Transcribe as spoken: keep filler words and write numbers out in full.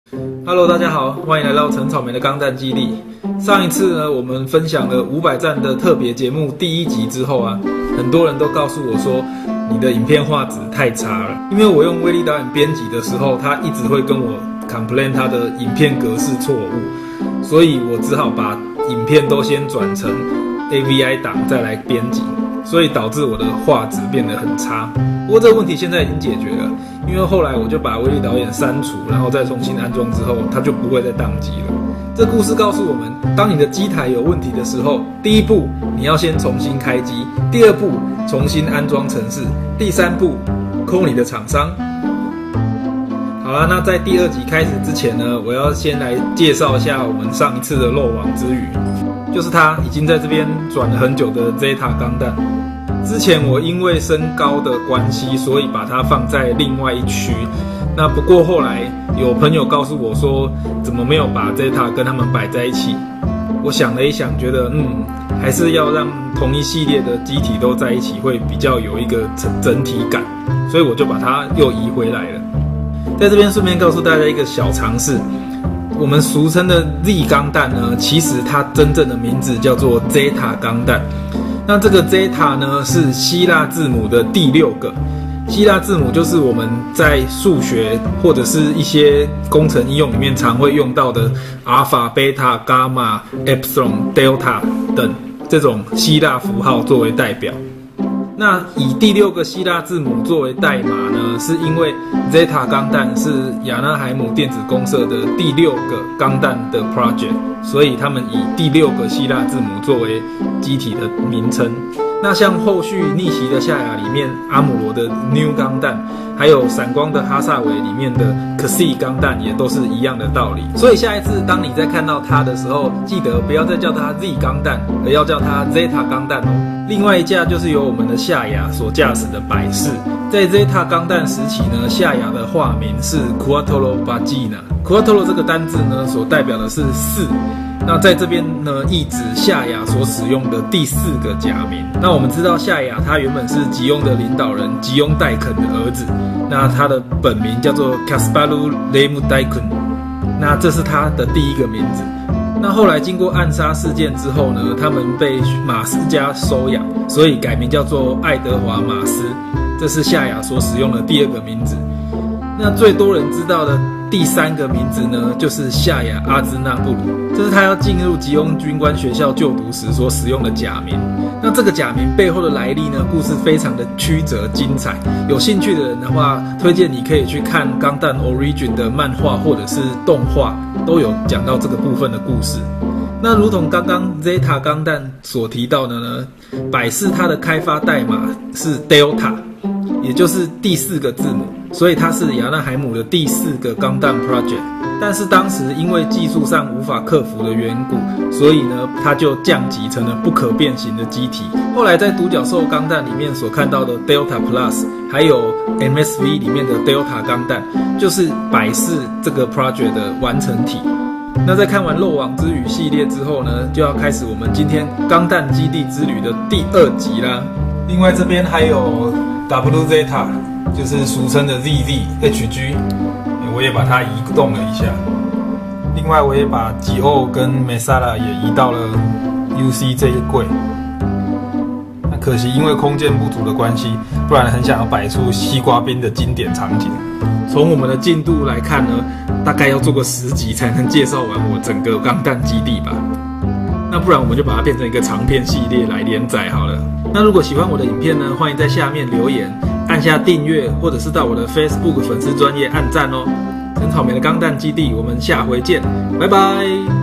Hello， 大家好，欢迎来到陈草莓的钢弹基地。上一次呢，我们分享了五百赞的特别节目第一集之后啊，很多人都告诉我说，你的影片画质太差了。因为我用威力导演编辑的时候，他一直会跟我 complain 他的影片格式错误，所以我只好把影片都先转成 A V I 档再来编辑，所以导致我的画质变得很差。不过这个问题现在已经解决了，因为后来我就把威力导演删除，然后再重新安装之后，它就不会再宕机了。这故事告诉我们，当你的机台有问题的时候，第一步你要先重新开机，第二步重新安装程式，第三步 call 你的厂商。好啦，那在第二集开始之前呢，我要先来介绍一下我们上一次的漏网之鱼，就是它已经在这边转了很久的 Zeta 钢弹。之前我因为身高的关系，所以把它放在另外一区。那不过后来有朋友告诉我说，怎么没有把 Zeta 跟他们摆在一起？我想了一想，觉得嗯，还是要让同一系列的机体都在一起，会比较有一个整体感，所以我就把它又移回来了。在这边顺便告诉大家一个小常识，我们俗称的 Z 钢弹呢，其实它真正的名字叫做 Zeta 钢弹。那这个 Zeta 呢是希腊字母的第六个，希腊字母就是我们在数学或者是一些工程应用里面常会用到的阿尔法、贝塔、伽马、epsilon、delta 等这种希腊符号作为代表。那以第六个希腊字母作为代码呢，是因为 Zeta 钢弹是亚纳海姆电子公社的第六个钢弹的 project， 所以他们以第六个希腊字母作为机体的名称。那像后续逆袭的夏亚里面阿姆罗的 New 钢弹，还有闪光的哈萨韦里面的 Kasi 钢弹，也都是一样的道理。所以下一次当你在看到它的时候，记得不要再叫它 Z 钢弹，而要叫它 Zeta 钢弹哦。另外一架就是由我们的夏亚所驾驶的百事，在 Zeta 钢弹时期呢，夏亚的化名是 Quattro Pagina。Quattro 这个单字呢，所代表的是四。那在这边呢，意指夏亚所使用的第四个假名。那我们知道夏亚他原本是吉翁的领导人吉翁戴肯的儿子，那他的本名叫做 Kasparu Lemudaiken， 那这是他的第一个名字。那后来经过暗杀事件之后呢，他们被马斯家收养，所以改名叫做爱德华马斯，这是夏亚所使用的第二个名字。那最多人知道的第三个名字呢，就是夏亚阿兹纳布鲁，这是他要进入吉翁军官学校就读时所使用的假名。那这个假名背后的来历呢，故事非常的曲折精彩。有兴趣的人的话，推荐你可以去看《钢弹 Origin》的漫画或者是动画，都有讲到这个部分的故事。那如同刚刚 Zeta 钢弹所提到的呢，百事它的开发代码是 Delta， 也就是第四个字母，所以它是亚纳海姆的第四个钢弹 project。但是当时因为技术上无法克服的缘故，所以呢，它就降级成了不可变形的机体。后来在独角兽钢弹里面所看到的 Delta Plus， 还有 M S V 里面的 Delta 钢弹，就是百事这个 project 的完成体。那在看完漏网之鱼系列之后呢，就要开始我们今天钢弹基地之旅的第二集啦。另外这边还有 W Zeta， 就是俗称的 Z Z H G， 我也把它移动了一下。另外我也把吉欧跟 Mesala 也移到了 U C 这一柜。那可惜因为空间不足的关系，不然很想要摆出西瓜冰的经典场景。从我们的进度来看呢，大概要做个十集才能介绍完我整个钢弹基地吧。那不然我们就把它变成一个长片系列来连载好了。那如果喜欢我的影片呢，欢迎在下面留言，按下订阅，或者是到我的 Facebook 粉丝专页按赞哦。陈草莓的钢弹基地，我们下回见，拜拜。